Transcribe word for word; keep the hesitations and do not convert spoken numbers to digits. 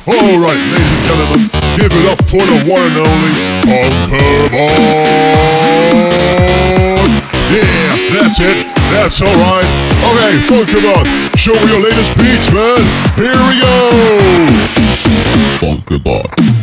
Alright, ladies and gentlemen, give it up for the one and only Funkabot. Yeah, that's it. That's alright. Okay, Funkabot, show me your latest beats, man. Here we go. Funkabot.